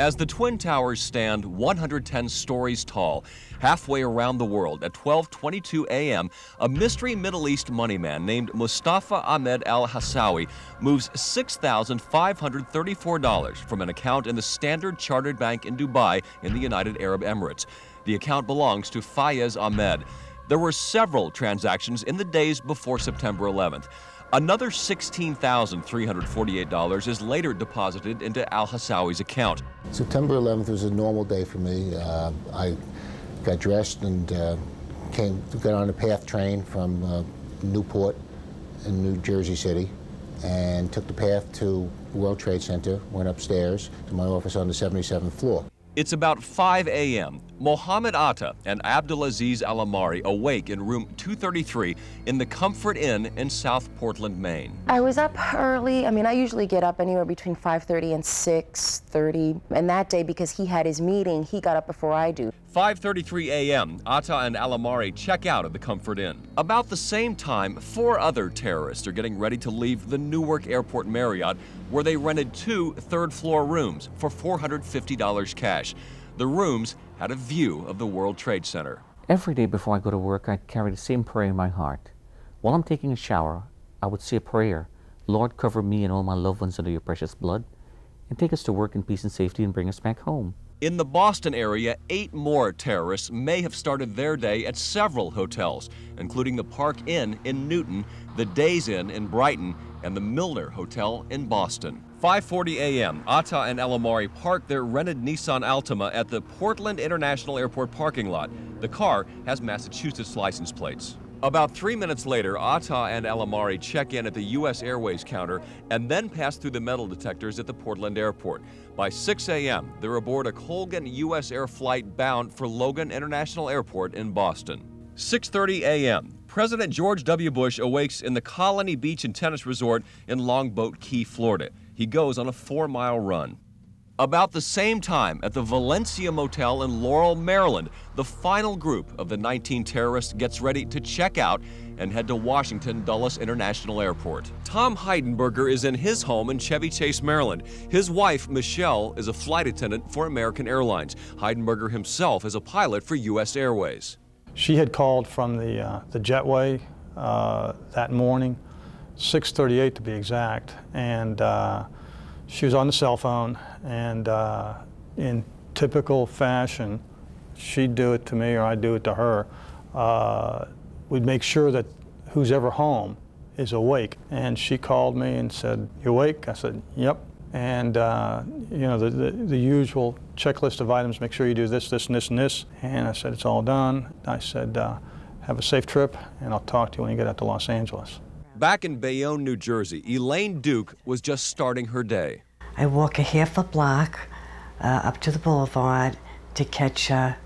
As the Twin Towers stand 110 stories tall, halfway around the world at 12:22 a.m., a mystery Middle East moneyman named Mustafa Ahmed al-Hassawi moves $6,534 from an account in the Standard Chartered Bank in Dubai in the United Arab Emirates. The account belongs to Fayez Ahmed. There were several transactions in the days before September 11th. Another $16,348 is later deposited into al-Hassawi's account. September 11th was a normal day for me. I got dressed and got on a PATH train from Newport in New Jersey City and took the PATH to the World Trade Center, went upstairs to my office on the 77th floor. It's about 5 a.m. Mohammed Atta and Abdulaziz Al-Amari awake in room 233 in the Comfort Inn in South Portland, Maine. I was up early. I usually get up anywhere between 5:30 and 6:30. And that day, because he had his meeting, he got up before I do. 5:33 a.m., Atta and Al-Amari check out of the Comfort Inn. About the same time, 4 other terrorists are getting ready to leave the Newark Airport Marriott, where they rented 2 third-floor rooms for $450 cash. The rooms had a view of the World Trade Center. Every day before I go to work, I carry the same prayer in my heart. While I'm taking a shower, I would say a prayer. Lord, cover me and all my loved ones under your precious blood, and take us to work in peace and safety and bring us back home. In the Boston area, 8 more terrorists may have started their day at several hotels, including the Park Inn in Newton, the Days Inn in Brighton, and the Milner Hotel in Boston. 5:40 a.m., Atta and Al-Amari parked their rented Nissan Altima at the Portland International Airport parking lot. The car has Massachusetts license plates. About 3 minutes later, Atta and Al-Amari check in at the U.S. Airways counter and then pass through the metal detectors at the Portland airport. By 6 a.m., they're aboard a Colgan U.S. Air flight bound for Logan International Airport in Boston. 6:30 a.m., President George W. Bush awakes in the Colony Beach and Tennis Resort in Longboat Key, Florida. He goes on a 4-mile run. About the same time, at the Valencia Motel in Laurel, Maryland, the final group of the 19 terrorists gets ready to check out and head to Washington Dulles International Airport. Tom Heidenberger is in his home in Chevy Chase, Maryland. His wife, Michelle, is a flight attendant for American Airlines. Heidenberger himself is a pilot for U.S. Airways. She had called from the jetway that morning, 6:38 to be exact, and she was on the cell phone, and in typical fashion, she'd do it to me or I'd do it to her. We'd make sure that who's ever home is awake. And she called me and said, "You awake?" I said, "Yep." And you know, the usual checklist of items, make sure you do this, this, and this, and this. And I said, "It's all done." I said, "Have a safe trip, and I'll talk to you when you get out to Los Angeles." Back in Bayonne, New Jersey, Elaine Duke was just starting her day. I walk a half a block up to the boulevard to catch a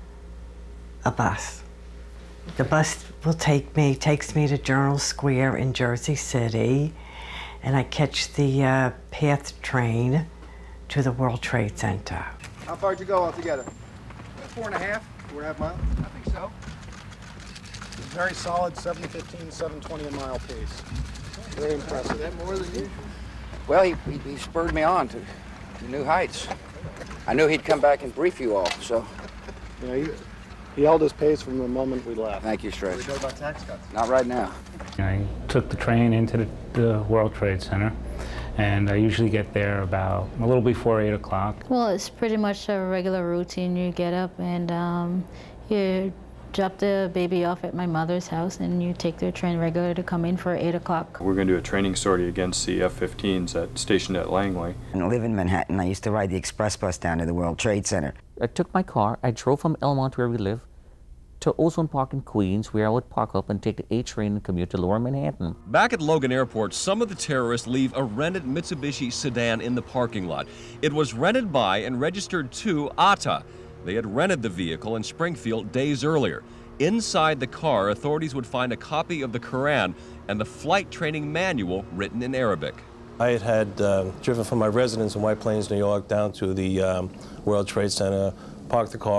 bus. The bus takes me to Journal Square in Jersey City, and I catch the PATH train to the World Trade Center. How far did you go altogether? 4.5 miles? I think so. Very solid 7:15, 7:20 a mile pace. Very impressive. Is that more than usual? Well, he spurred me on to new heights. I knew he'd come back and brief you all, so. Yeah, he held his pace from the moment we left. Thank you, Stretch. We talk about tax cuts. Not right now. I took the train into the World Trade Center, and I usually get there about a little before 8 o'clock. Well, it's pretty much a regular routine. You get up and you drop the baby off at my mother's house, and you take the train regular to come in for 8 o'clock. We're going to do a training sortie against the F-15s stationed at Langley. I live in Manhattan. I used to ride the express bus down to the World Trade Center. I took my car, I drove from Elmont, where we live, to Ozone Park in Queens, where I would park up and take the A train and commute to Lower Manhattan. Back at Logan Airport, some of the terrorists leave a rented Mitsubishi sedan in the parking lot. It was rented by and registered to Atta. They had rented the vehicle in Springfield days earlier. Inside the car, authorities would find a copy of the Quran and the flight training manual written in Arabic. I had driven from my residence in White Plains, New York, down to the World Trade Center, parked the car,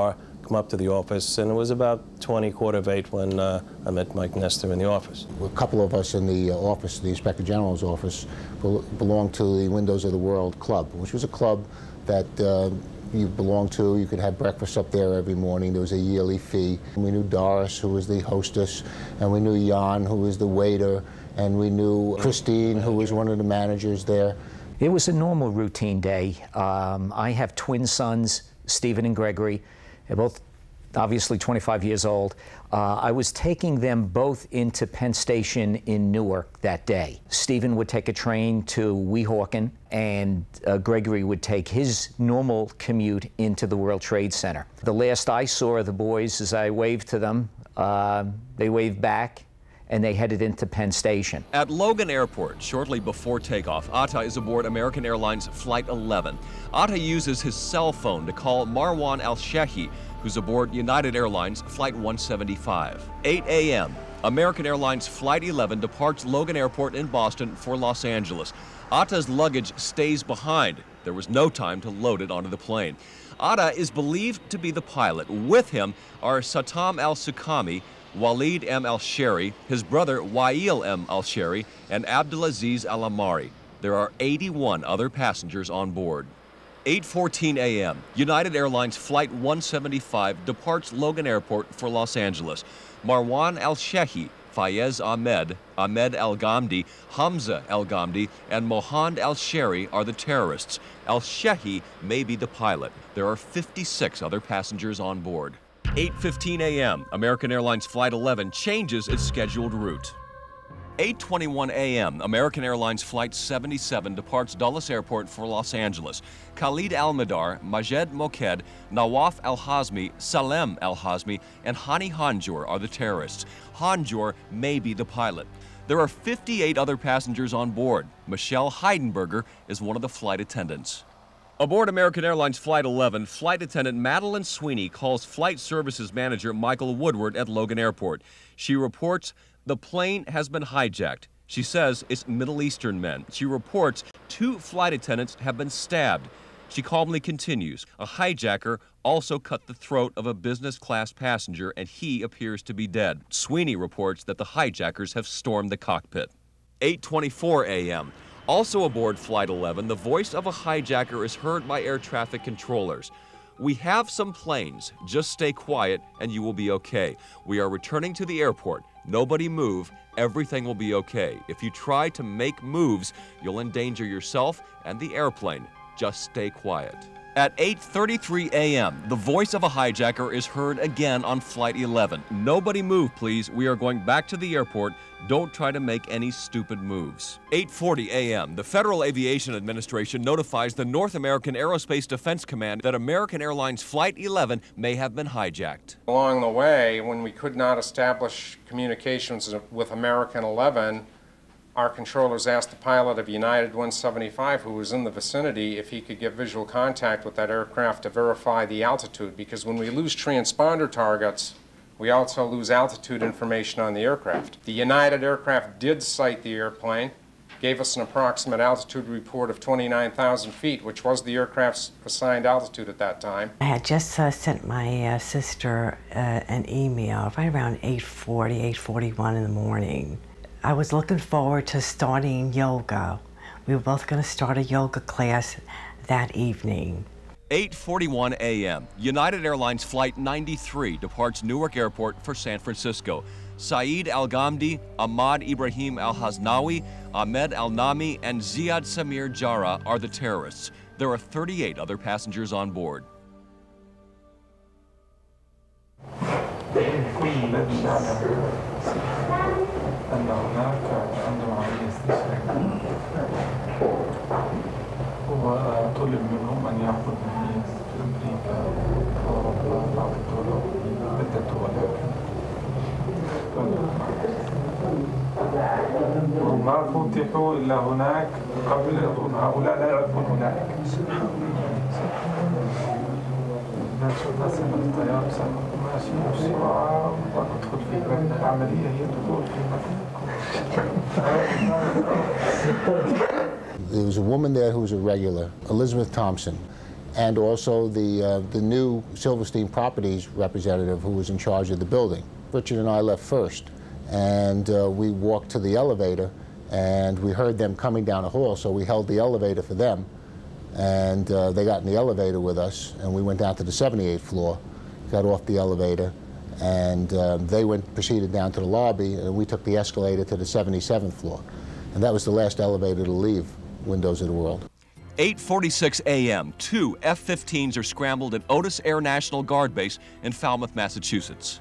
come up to the office, and it was about 7:45 when I met Mike Nestor in the office. A couple of us in the office, the Inspector General's office, belonged to the Windows of the World Club, which was a club that you belonged to. You could have breakfast up there every morning. There was a yearly fee. We knew Doris, who was the hostess, and we knew Jan, who was the waiter, and we knew Christine, who was one of the managers there. It was a normal routine day. I have twin sons, Stephen and Gregory. They're both obviously 25 years old. I was taking them both into Penn Station in Newark that day. Stephen would take a train to Weehawken, and Gregory would take his normal commute into the World Trade Center. The last I saw of the boys, as I waved to them, they waved back, and they headed into Penn Station. At Logan Airport, shortly before takeoff, Atta is aboard American Airlines Flight 11. Atta uses his cell phone to call Marwan Al-Shehi, who's aboard United Airlines Flight 175. 8 a.m., American Airlines Flight 11 departs Logan Airport in Boston for Los Angeles. Atta's luggage stays behind. There was no time to load it onto the plane. Atta is believed to be the pilot. With him are Satam Al-Sukami, Walid M. Al-Sheri, his brother Wael M. Al-Sheri, and Abdulaziz Al-Amari. There are 81 other passengers on board. 8:14 a.m., United Airlines Flight 175 departs Logan Airport for Los Angeles. Marwan Al-Shehi, Fayez Ahmed, Ahmed Al-Ghamdi, Hamza Al-Ghamdi, and Mohand Al-Sheri are the terrorists. Al-Shehi may be the pilot. There are 56 other passengers on board. 8:15 a.m., American Airlines Flight 11 changes its scheduled route. 8:21 a.m., American Airlines Flight 77 departs Dulles Airport for Los Angeles. Khalid Al-Madar, Majed Moked, Nawaf Al-Hazmi, Salem Al-Hazmi, and Hani Hanjour are the terrorists. Hanjour may be the pilot. There are 58 other passengers on board. Michelle Heidenberger is one of the flight attendants. Aboard American Airlines Flight 11, flight attendant Madeline Sweeney calls Flight Services Manager Michael Woodward at Logan Airport. She reports the plane has been hijacked. She says it's Middle Eastern men. She reports 2 flight attendants have been stabbed. She calmly continues, a hijacker also cut the throat of a business class passenger and he appears to be dead. Sweeney reports that the hijackers have stormed the cockpit. 8:24 a.m. Also aboard Flight 11, the voice of a hijacker is heard by air traffic controllers. We have some planes. Just stay quiet and you will be okay. We are returning to the airport. Nobody move. Everything will be okay. If you try to make moves, you'll endanger yourself and the airplane. Just stay quiet. At 8:33 a.m., the voice of a hijacker is heard again on Flight 11. Nobody move, please. We are going back to the airport. Don't try to make any stupid moves. 8:40 a.m., the Federal Aviation Administration notifies the North American Aerospace Defense Command that American Airlines Flight 11 may have been hijacked. Along the way, when we could not establish communications with American 11, our controllers asked the pilot of United 175, who was in the vicinity, if he could get visual contact with that aircraft to verify the altitude, because when we lose transponder targets, we also lose altitude information on the aircraft. The United aircraft did sight the airplane, gave us an approximate altitude report of 29,000 feet, which was the aircraft's assigned altitude at that time. I had just sent my sister an email right around 8:40, 8:41 in the morning. I was looking forward to starting yoga. We were both going to start a yoga class that evening. 8:41 a.m. United Airlines Flight 93 departs Newark Airport for San Francisco. Saeed Al-Ghamdi, Ahmad Ibrahim Al-Haznawi, Ahmed Al-Nami, and Ziad Samir Jara are the terrorists. There are 38 other passengers on board. أن هناك عندهم عملية استشهاد وطلب منهم أن يأخذ من أمريكا أوروبا بعض الدول عدة دول وما فتحوا إلا هناك قبل هؤلاء لا يعرفون هناك الطيار ماشي بسرعة وندخل في مبنى العملية هي الدخول في مبنى. There was a woman there who was a regular, Elizabeth Thompson, and also the new Silverstein Properties representative who was in charge of the building. Richard and I left first, and we walked to the elevator, and we heard them coming down the hall, so we held the elevator for them, and they got in the elevator with us, and we went down to the 78th floor, got off the elevator, and they proceeded down to the lobby, and we took the escalator to the 77th floor. And that was the last elevator to leave Windows of the World. 8:46 a.m., 2 F-15s are scrambled at Otis Air National Guard Base in Falmouth, Massachusetts.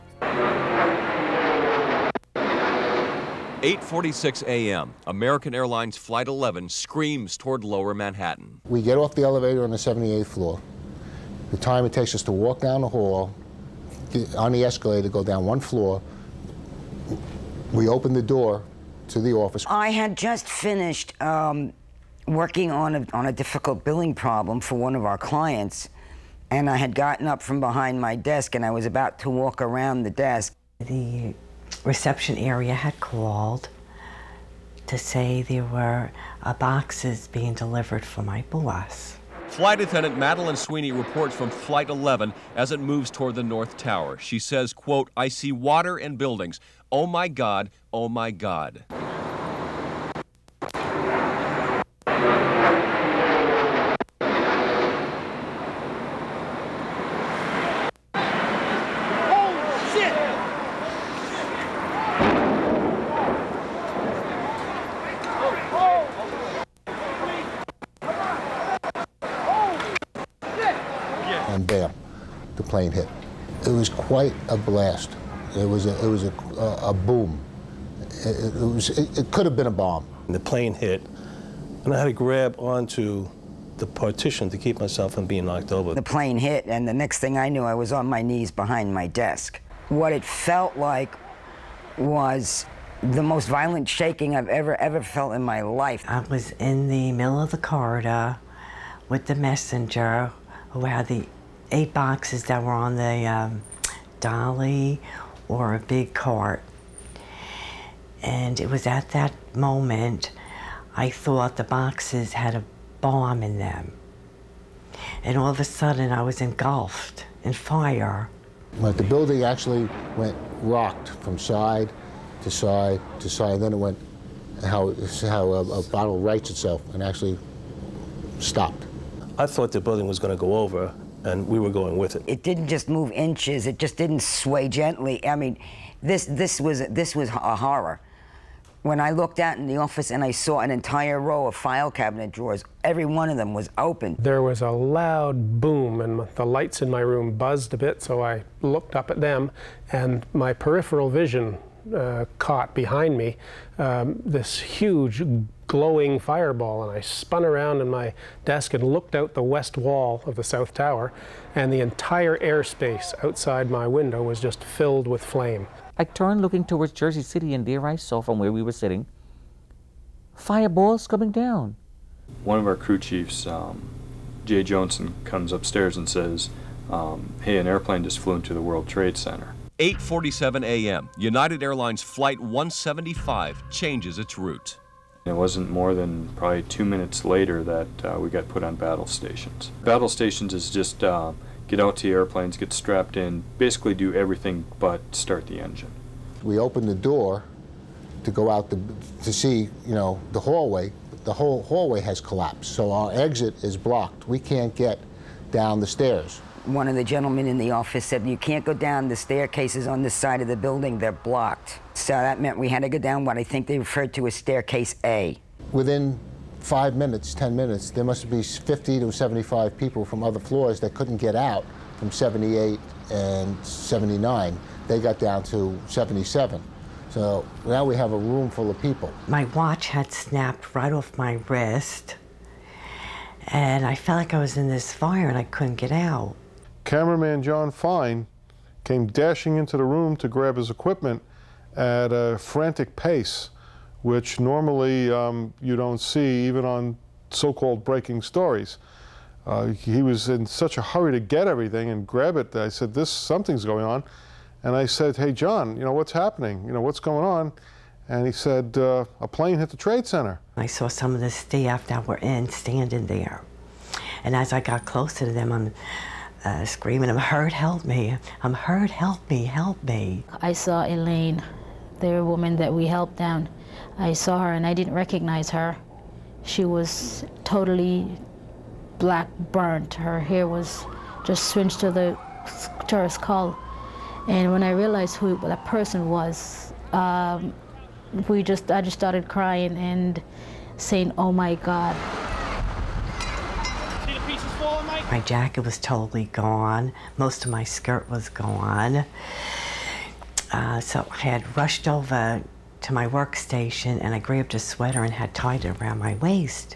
8:46 a.m., American Airlines Flight 11 screams toward Lower Manhattan. We get off the elevator on the 78th floor. The time it takes us to walk down the hall, get on the escalator, go down one floor, we open the door to the office. I had just finished working on a difficult billing problem for one of our clients, and I had gotten up from behind my desk and I was about to walk around the desk. The reception area had called to say there were boxes being delivered for my boss. Flight attendant Madeline Sweeney reports from Flight 11 as it moves toward the North Tower. She says, quote, "I see water and buildings. Oh my God, oh my God." And bam, the plane hit. It was quite a blast. It was a boom. It could have been a bomb. The plane hit, and I had to grab onto the partition to keep myself from being knocked over. The plane hit, and the next thing I knew, I was on my knees behind my desk. What it felt like was the most violent shaking I've ever felt in my life. I was in the middle of the corridor with the messenger who had the 8 boxes that were on the dolly or a big cart. And it was at that moment I thought the boxes had a bomb in them. And all of a sudden I was engulfed in fire. But the building actually rocked from side to side to side. Then it went how a bottle rights itself and actually stopped. I thought the building was going to go over, and we were going with it. It didn't just move inches. It just didn't sway gently. I mean, this was a horror. When I looked out in the office and I saw an entire row of file cabinet drawers, every one of them was open. There was a loud boom, and the lights in my room buzzed a bit, so I looked up at them, and my peripheral vision caught behind me this huge glowing fireball, and I spun around in my desk and looked out the west wall of the South Tower, and the entire airspace outside my window was just filled with flame. I turned looking towards Jersey City, and there I saw from where we were sitting fireballs coming down. One of our crew chiefs, Jay Johnson, comes upstairs and says, hey, an airplane just flew into the World Trade Center. 8:47 a.m., United Airlines Flight 175 changes its route. It wasn't more than probably 2 minutes later that we got put on battle stations. Battle stations is just get out to the airplanes, get strapped in, basically do everything but start the engine. We opened the door to go out to see, the hallway. The whole hallway has collapsed, so our exit is blocked. We can't get down the stairs. One of the gentlemen in the office said, you can't go down the staircases on this side of the building, they're blocked. So that meant we had to go down what I think they referred to as staircase A. Within 5 minutes, 10 minutes, there must be 50 to 75 people from other floors that couldn't get out from 78 and 79. They got down to 77. So now we have a room full of people. My watch had snapped right off my wrist, and I felt like I was in this fire and I couldn't get out. Cameraman John Fine came dashing into the room to grab his equipment at a frantic pace, which normally you don't see even on so-called breaking stories. He was in such a hurry to get everything and grab it. I said, something's going on. And I said, hey, John, what's happening? What's going on? And he said, a plane hit the Trade Center. I saw some of the staff that were standing there. And as I got closer to them, I'm screaming, I'm hurt, help me. I'm hurt, help me, help me. I saw Elaine, the woman that we helped down. I saw her and I didn't recognize her. She was totally black burnt. Her hair was just swinged to her skull. And when I realized who that person was, I just started crying and saying, oh my God. See the pieces falling, Mike? My jacket was totally gone. Most of my skirt was gone. So I had rushed over to my workstation and I grabbed a sweater and had tied it around my waist.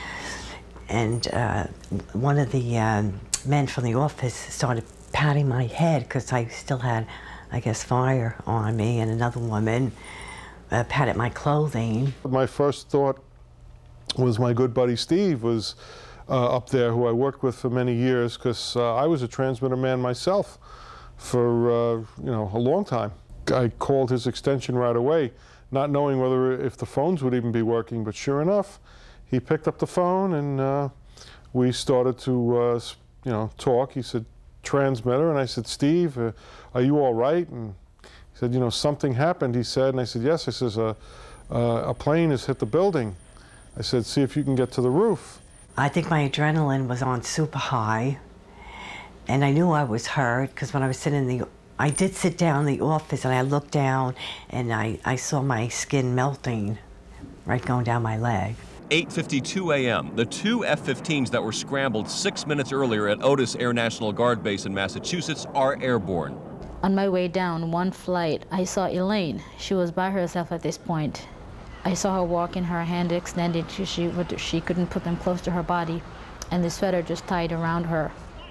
And one of the men from the office started patting my head because I still had, I guess, fire on me, and another woman patted my clothing. My first thought was my good buddy Steve was up there, who I worked with for many years, because I was a transmitter man myself for you know, a long time. I called his extension right away, not knowing if the phones would even be working, but sure enough, he picked up the phone and we started to you know, talk. He said, transmitter, and I said, Steve, are you all right? And he said, you know, something happened, he said, and I said, yes. I says, a plane has hit the building. I said, see if you can get to the roof. I think my adrenaline was on super high, and I knew I was hurt, because when I was sitting in I did sit down in the office, and I looked down, and I saw my skin melting, right going down my leg. 8:52 a.m., the two F-15s that were scrambled 6 minutes earlier at Otis Air National Guard Base in Massachusetts are airborne. On my way down one flight, I saw Elaine. She was by herself at this point. I saw her walking, her hand extended. She couldn't put them close to her body, and the sweater just tied around her.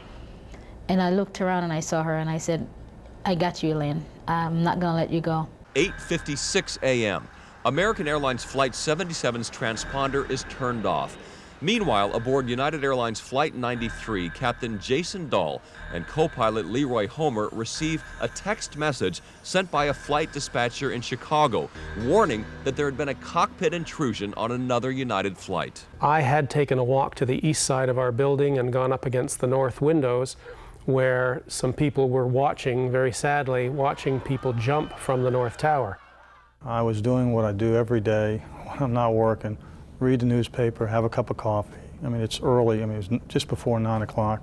And I looked around and I saw her, and I said, I got you, Elaine. I'm not gonna let you go. 8:56 a.m. American Airlines Flight 77's transponder is turned off. Meanwhile, aboard United Airlines Flight 93, Captain Jason Dahl and co-pilot Leroy Homer receive a text message sent by a flight dispatcher in Chicago, warning that there had been a cockpit intrusion on another United flight. I had taken a walk to the east side of our building and gone up against the north windows, where some people were watching, very sadly, watching people jump from the North Tower. I was doing what I do every day when I'm not working, read the newspaper, have a cup of coffee. I mean, it's early, I mean, it was just before 9 o'clock.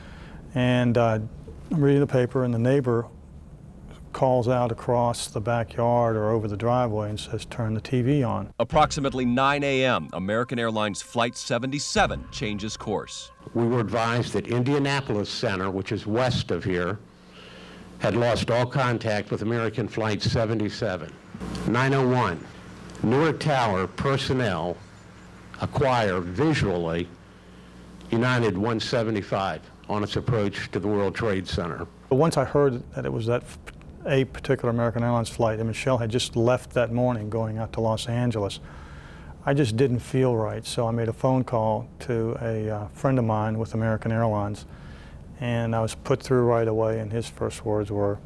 And I'm reading the paper, and the neighbor calls out across the backyard or over the driveway and says, turn the TV on. Approximately 9 a.m., American Airlines Flight 77 changes course. We were advised that Indianapolis Center, which is west of here, had lost all contact with American Flight 77. 9:01, Newark Tower personnel acquire visually United 175 on its approach to the World Trade Center. But once I heard that it was a particular American Airlines flight, and Michelle had just left that morning going out to Los Angeles, I just didn't feel right. So I made a phone call to a friend of mine with American Airlines, and I was put through right away, and his first words were,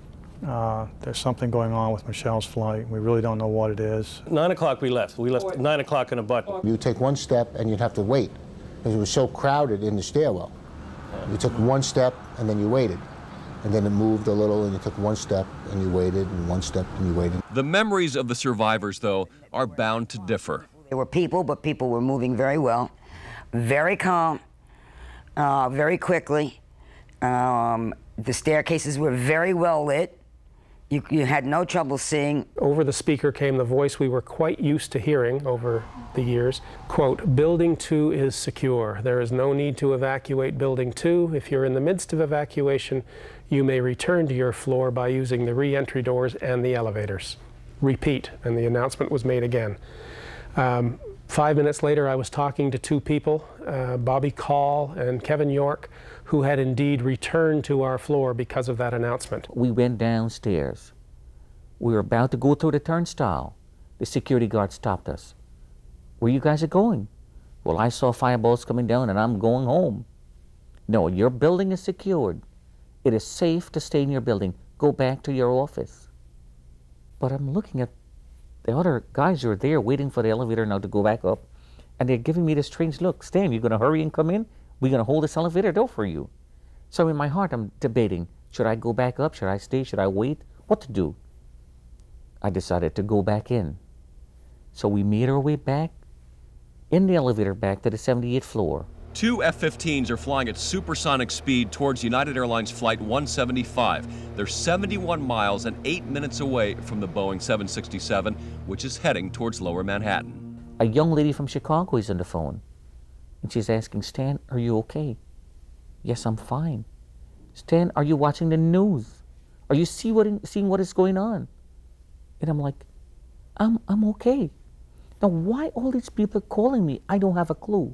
there's something going on with Michelle's flight. We really don't know what it is. 9 o'clock we left. We left at 9 o'clock in a button. You would take one step and you'd have to wait because it was so crowded in the stairwell. You took one step and then you waited. And then it moved a little and you took one step and you waited, and one step and you waited. The memories of the survivors, though, are bound to differ. There were people, but people were moving very well, very calm, very quickly. The staircases were very well lit. You had no trouble seeing. Over the speaker came the voice we were quite used to hearing over the years. Quote, Building 2 is secure. There is no need to evacuate Building 2. If you're in the midst of evacuation, you may return to your floor by using the re-entry doors and the elevators. Repeat, and the announcement was made again. 5 minutes later, I was talking to two people, Bobby Call and Kevin York, who had indeed returned to our floor because of that announcement. We went downstairs. We were about to go through the turnstile. The security guard stopped us. Where you guys are going? Well, I saw fireballs coming down and I'm going home. No, your building is secured. It is safe to stay in your building. Go back to your office. But I'm looking at the other guys who are there waiting for the elevator now to go back up, and they're giving me this strange look. Stan, you going to hurry and come in? We're going to hold this elevator door for you. So in my heart, I'm debating, should I go back up? Should I stay? Should I wait? What to do? I decided to go back in. So we made our way back in the elevator back to the 78th floor. 2 F-15s are flying at supersonic speed towards United Airlines Flight 175. They're 71 miles and 8 minutes away from the Boeing 767, which is heading towards Lower Manhattan. A young lady from Chicago is on the phone, and she's asking, Stan, are you okay? Yes, I'm fine. Stan, are you watching the news? Are you seeing what is going on? And I'm like, I'm okay. Now, why all these people are calling me? I don't have a clue.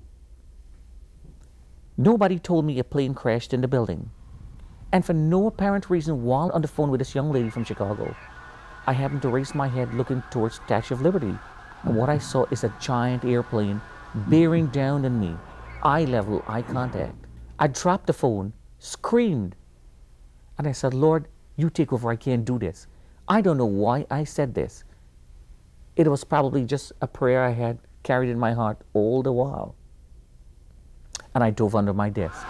Nobody told me a plane crashed in the building. And for no apparent reason, while on the phone with this young lady from Chicago, I happened to raise my head looking towards Statue of Liberty. And what I saw is a giant airplane bearing down on me, eye level, eye contact. I dropped the phone, screamed, and I said, Lord, you take over, I can't do this. I don't know why I said this. It was probably just a prayer I had carried in my heart all the while. And I dove under my desk.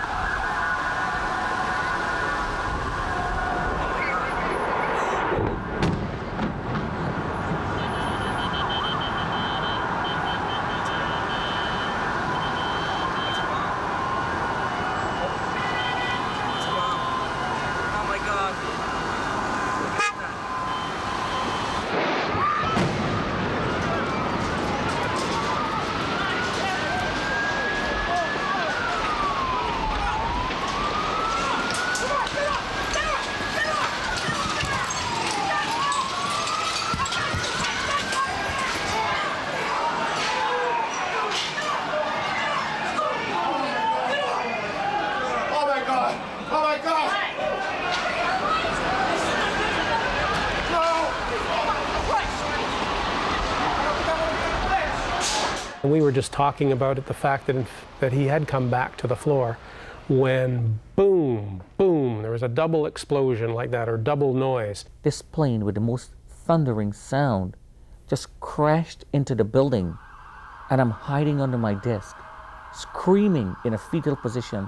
And we were just talking about it, the fact that he had come back to the floor when boom, boom, there was a double explosion like that, or double noise. This plane with the most thundering sound just crashed into the building, and I'm hiding under my desk, screaming in a fetal position,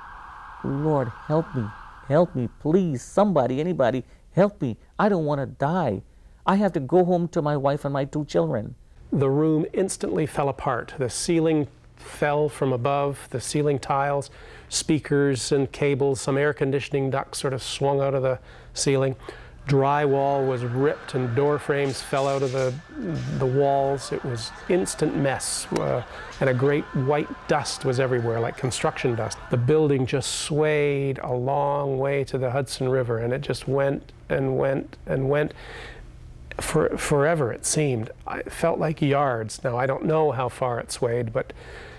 Lord, help me, please, somebody, anybody, help me. I don't want to die. I have to go home to my wife and my 2 children. The room instantly fell apart. The ceiling fell from above, the ceiling tiles, speakers and cables, some air conditioning ducts sort of swung out of the ceiling. Drywall was ripped and door frames fell out of the walls. It was instant mess, and a great white dust was everywhere, like construction dust. The building just swayed a long way to the Hudson River, and it just went and went and went. For forever, it seemed. It felt like yards. Now, I don't know how far it swayed, but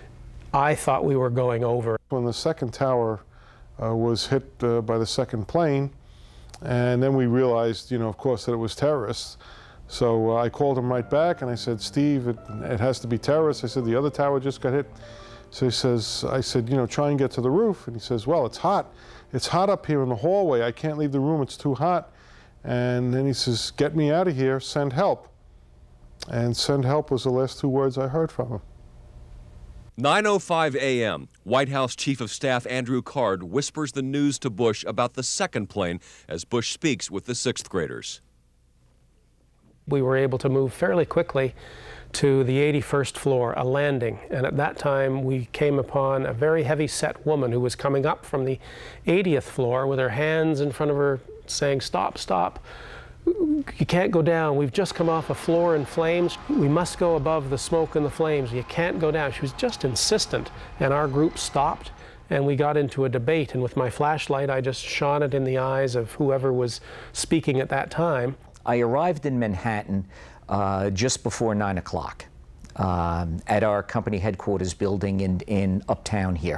I thought we were going over. When the second tower was hit by the second plane, and then we realized, of course, that it was terrorists. So I called him right back, and I said, Steve, it has to be terrorists. I said, the other tower just got hit. So I said, try and get to the roof. And he says, well, it's hot. It's hot up here in the hallway. I can't leave the room. It's too hot. And then he says, get me out of here, send help. And send help was the last 2 words I heard from him. 9:05 a.m., White House Chief of Staff Andrew Card whispers the news to Bush about the second plane as Bush speaks with the 6th graders. We were able to move fairly quickly to the 81st floor, a landing. And at that time, we came upon a very heavy-set woman who was coming up from the 80th floor with her hands in front of her saying, stop, stop. You can't go down. We've just come off a floor in flames. We must go above the smoke and the flames. You can't go down. She was just insistent. And our group stopped, and we got into a debate. And with my flashlight, I just shone it in the eyes of whoever was speaking at that time. I arrived in Manhattan just before 9 o'clock at our company headquarters building in Uptown here.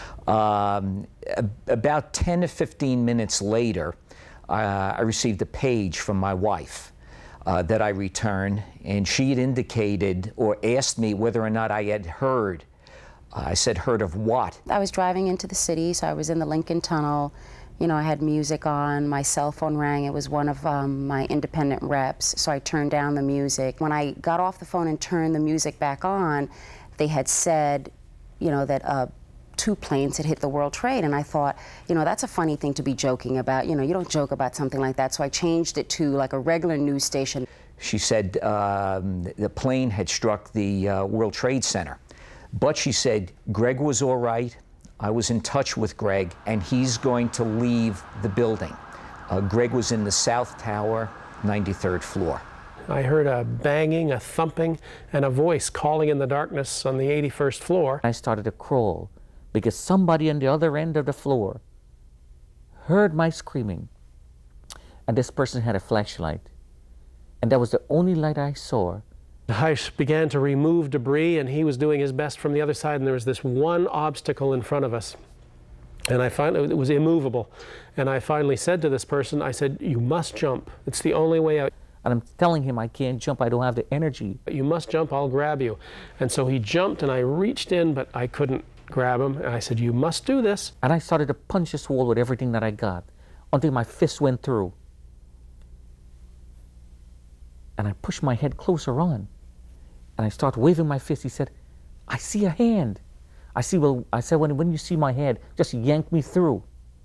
About 10 to 15 minutes later, I received a page from my wife that I returned, and she had indicated or asked me whether or not I had heard. I said, heard of what? I was driving into the city, so I was in the Lincoln Tunnel. I had music on, my cell phone rang. It was one of my independent reps, so I turned down the music. When I got off the phone and turned the music back on, they had said, that 2 planes had hit the World Trade, and I thought, you know, that's a funny thing to be joking about. You know, you don't joke about something like that. So I changed it to like a regular news station. She said the plane had struck the World Trade Center. But she said Greg was all right. I was in touch with Greg, and he's going to leave the building. Greg was in the South Tower, 93rd floor. I heard a banging, a thumping, and a voice calling in the darkness on the 81st floor. I started to crawl because somebody on the other end of the floor heard my screaming. And this person had a flashlight. And that was the only light I saw. I began to remove debris, and he was doing his best from the other side, and there was this one obstacle in front of us. And it was immovable. And I finally said to this person, I said, you must jump. It's the only way out. And I'm telling him I can't jump, I don't have the energy. You must jump, I'll grab you. And so he jumped, and I reached in, but I couldn't grab him. And I said, you must do this. And I started to punch this wall with everything that I got until my fist went through. And I pushed my head closer on. And I started waving my fist. He said, I see a hand. I said, when you see my head, just yank me through.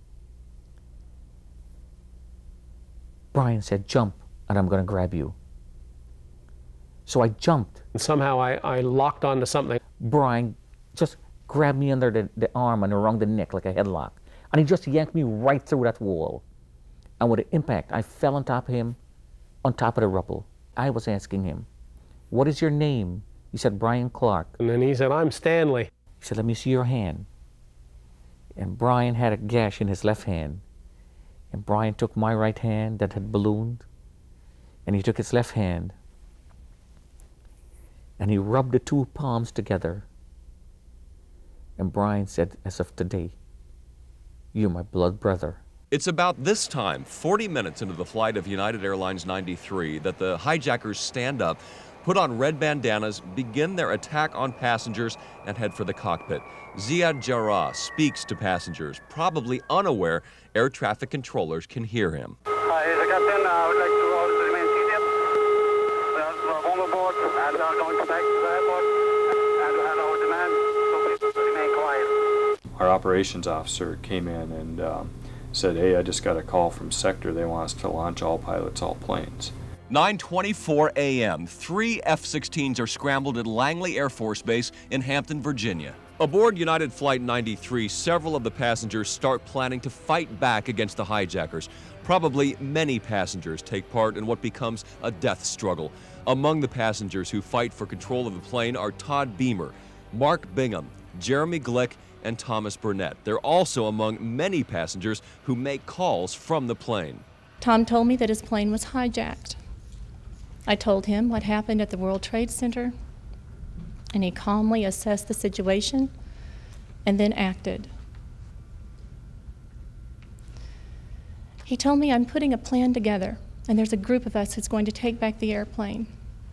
Brian said, jump, and I'm going to grab you. So I jumped. And somehow I locked onto something. Brian just grabbed me under the arm and around the neck like a headlock. And he just yanked me right through that wall. And with an impact, I fell on top of him, on top of the rubble. I was asking him, what is your name? He said, Brian Clark. And then he said, I'm Stanley. He said, let me see your hand. And Brian had a gash in his left hand. And Brian took my right hand that had ballooned, and he took his left hand, and he rubbed the 2 palms together. And Brian said, as of today, you're my blood brother. It's about this time, 40 minutes into the flight of United Airlines 93, that the hijackers stand up, put on red bandanas, begin their attack on passengers, and head for the cockpit. Ziad Jarrah speaks to passengers, probably unaware air traffic controllers can hear him. Hi, the captain. I would like to order to remain seated. We are on board and are going to back to the airport, and our demand, so please remain quiet. Our operations officer came in and said, hey, I just got a call from Sector. They want us to launch all pilots, all planes. 9:24 a.m. 3 F-16s are scrambled at Langley Air Force Base in Hampton, Virginia. Aboard United Flight 93, several of the passengers start planning to fight back against the hijackers. Probably many passengers take part in what becomes a death struggle. Among the passengers who fight for control of the plane are Todd Beamer, Mark Bingham, Jeremy Glick, and Thomas Burnett. They're also among many passengers who make calls from the plane. Tom told me that his plane was hijacked. I told him what happened at the World Trade Center, and he calmly assessed the situation and then acted. He told me, I'm putting a plan together, and there's a group of us who's going to take back the airplane.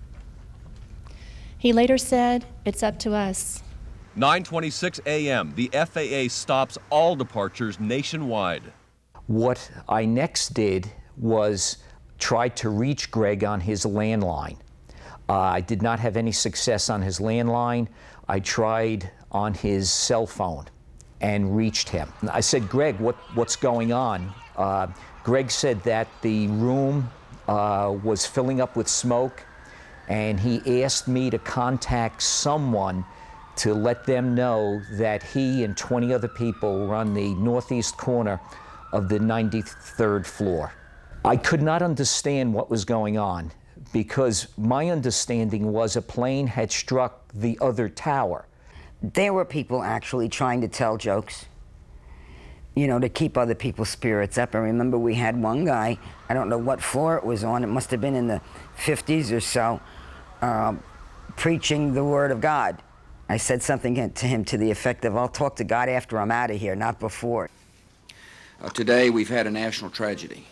He later said, it's up to us. 9:26 a.m., the FAA stops all departures nationwide. What I next did was try to reach Greg on his landline. I did not have any success on his landline. I tried on his cell phone and reached him. I said, Greg, what's going on? Greg said that the room was filling up with smoke, and he asked me to contact someone to let them know that he and 20 other people were on the northeast corner of the 93rd floor. I could not understand what was going on because my understanding was a plane had struck the other tower. There were people actually trying to tell jokes, you know, to keep other people's spirits up. I remember we had one guy, I don't know what floor it was on, it must have been in the 50s or so, preaching the word of God. I said something to him to the effect of, I'll talk to God after I'm out of here, not before. Today we've had a national tragedy.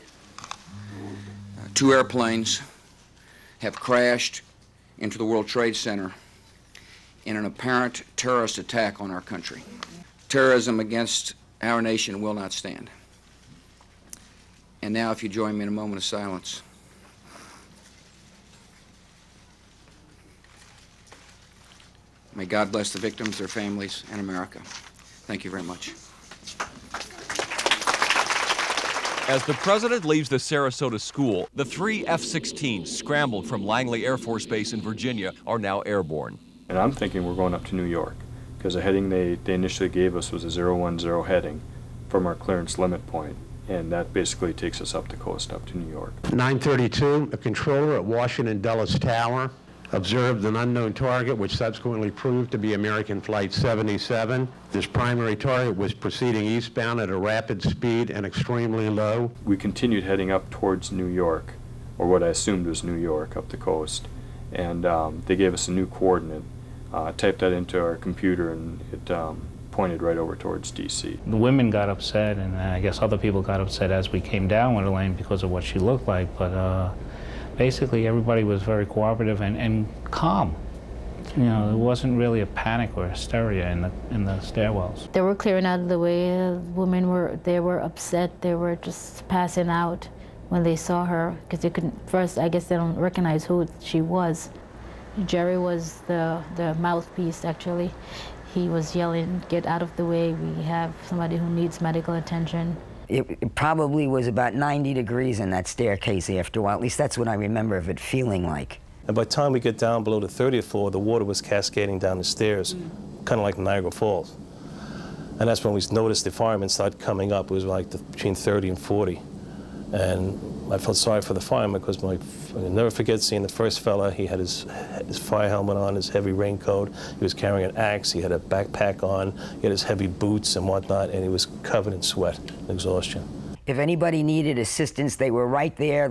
2 airplanes have crashed into the World Trade Center in an apparent terrorist attack on our country. Terrorism against our nation will not stand. And now if you join me in a moment of silence. May God bless the victims, their families, and America. Thank you very much. As the president leaves the Sarasota school, the 3 F-16s scrambled from Langley Air Force Base in Virginia are now airborne. And I'm thinking we're going up to New York, because the heading they initially gave us was a 010 heading from our clearance limit point, and that basically takes us up the coast up to New York. 9:32, a controller at Washington Dulles Tower observed an unknown target, which subsequently proved to be American Flight 77. This primary target was proceeding eastbound at a rapid speed and extremely low. We continued heading up towards New York, or what I assumed was New York, up the coast, and they gave us a new coordinate. I typed that into our computer, and it pointed right over towards D.C. The women got upset, and I guess other people got upset as we came down with Elaine because of what she looked like, but basically everybody was very cooperative and calm. You know, there wasn't really a panic or hysteria in the stairwells. They were clearing out of the way. Women were upset. They were just passing out when they saw her, because they couldn't, first I guess they don't recognize who she was. Jerry was the mouthpiece, actually. He was yelling, "Get out of the way, we have somebody who needs medical attention." It probably was about 90 degrees in that staircase after a while. At least that's what I remember of it feeling like. And by the time we get down below the 30th floor, the water was cascading down the stairs, kind of like Niagara Falls. And that's when we noticed the firemen started coming up. It was like between 30 and 40. And I felt sorry for the fireman, because I'll never forget seeing the first fella. He had his fire helmet on, his heavy raincoat. He was carrying an axe. He had a backpack on. He had his heavy boots and whatnot, and he was covered in sweat and exhaustion. If anybody needed assistance, they were right there.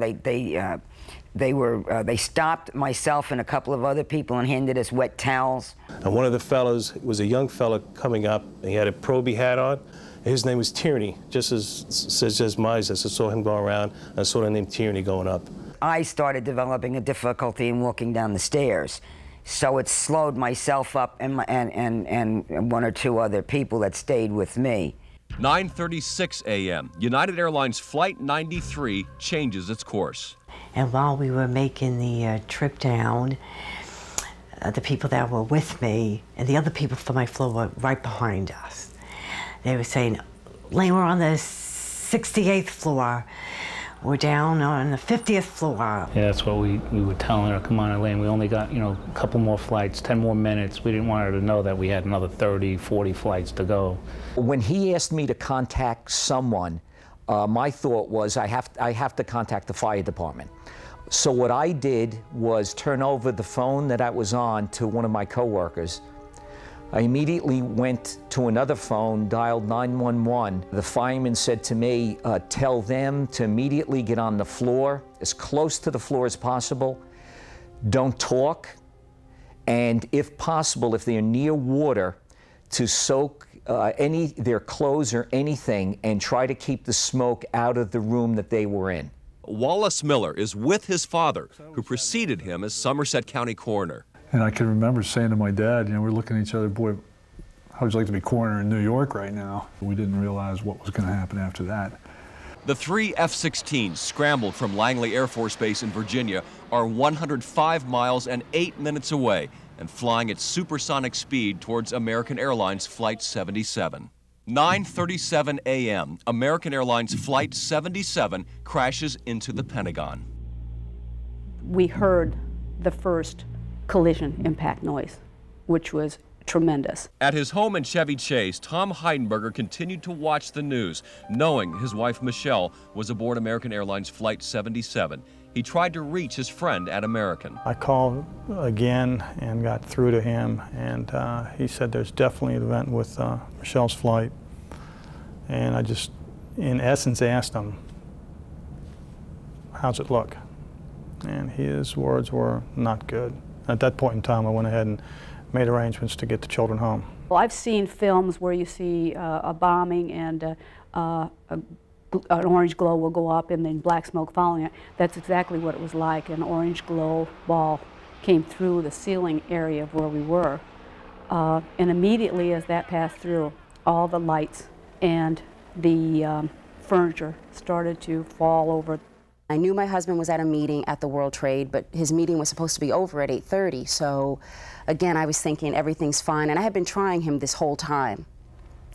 They stopped myself and a couple of other people and handed us wet towels. And one of the fellows was a young fella coming up, and he had a Proby hat on. His name was Tierney, just as Mize. I saw him go around, and I saw the name Tierney going up. I started developing a difficulty in walking down the stairs, so it slowed myself up and one or two other people that stayed with me. 9:36 a.m. United Airlines Flight 93 changes its course. And while we were making the trip down, the people that were with me and the other people from my floor were right behind us. They were saying, "Elaine, we're on the 68th floor. We're down on the 50th floor." Yeah, that's what we were telling her. "Come on, Elaine, we only got, a couple more flights, 10 more minutes." We didn't want her to know that we had another 30, 40 flights to go. When he asked me to contact someone, my thought was I have to contact the fire department. So what I did was turn over the phone that I was on to one of my coworkers. I immediately went to another phone, dialed 911. The fireman said to me, "Tell them to immediately get on the floor, as close to the floor as possible. Don't talk. And if possible, if they're near water, to soak their clothes or anything, and try to keep the smoke out of the room that they were in." Wallace Miller is with his father, who preceded him as Somerset County coroner. And I can remember saying to my dad, we're looking at each other, "Boy, how would you like to be coroner in New York right now?" We didn't realize what was going to happen after that. The 3 F-16s scrambled from Langley Air Force Base in Virginia are 105 miles and 8 minutes away and flying at supersonic speed towards American Airlines Flight 77. 9:37 a.m., American Airlines Flight 77 crashes into the Pentagon. We heard the first collision impact noise, which was tremendous. At his home in Chevy Chase, Tom Heidenberger continued to watch the news, knowing his wife Michelle was aboard American Airlines Flight 77. He tried to reach his friend at American. I called again and got through to him, and he said there's definitely an event with Michelle's flight. And I just, in essence, asked him, "How's it look?" And his words were, "Not good." At that point in time, I went ahead and made arrangements to get the children home. Well, I've seen films where you see a bombing and an orange glow will go up and then black smoke following it. That's exactly what it was like. An orange glow ball came through the ceiling area of where we were. And immediately as that passed through, all the lights and the furniture started to fall over. I knew my husband was at a meeting at the World Trade, but his meeting was supposed to be over at 8:30, so again, I was thinking everything's fine, and I had been trying him this whole time.